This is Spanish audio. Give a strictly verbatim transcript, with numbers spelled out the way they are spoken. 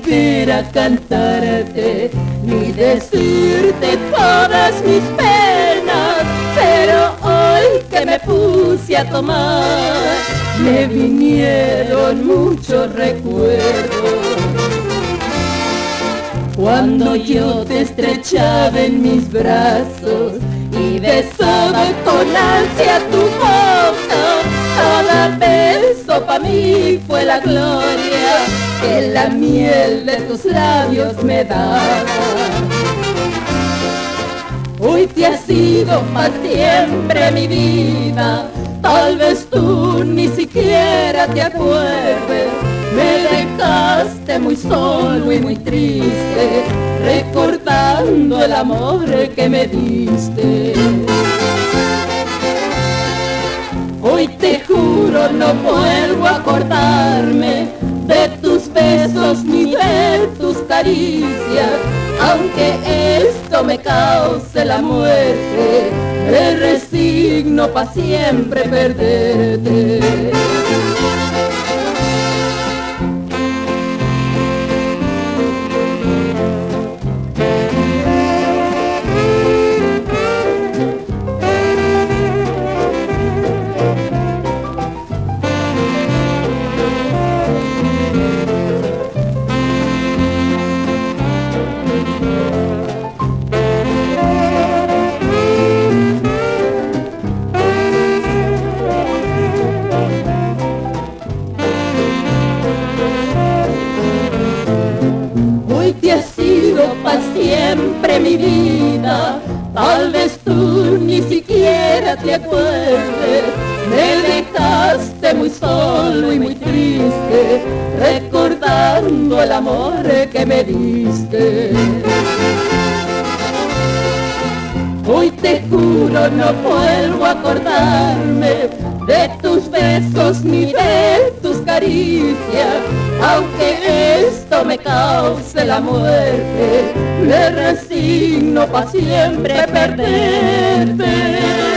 quisiera cantarte ni decirte todas mis penas, pero hoy que me puse a tomar me vinieron muchos recuerdos. Cuando yo te estrechaba en mis brazos y besaba con ansia tu boca, cada beso pa' mí fue la gloria que la miel de tus labios me daba. Hoy te has ido para siempre mi vida, tal vez tú ni siquiera te acuerdes. Me dejaste muy solo y muy triste, recordando el amor que me diste. Hoy te juro no vuelvo a acordarme de tus besos ni de tus caricias, aunque esto me cause la muerte, me resigno pa' siempre perderte. Pa' siempre mi vida, tal vez tú ni siquiera te acuerdes. Me dejaste muy solo y muy triste, recordando el amor que me diste. Hoy te juro no vuelvo a acordarme de tus besos ni de tus caricias, aunque esto me cause la muerte, me resigno pa' siempre perderte.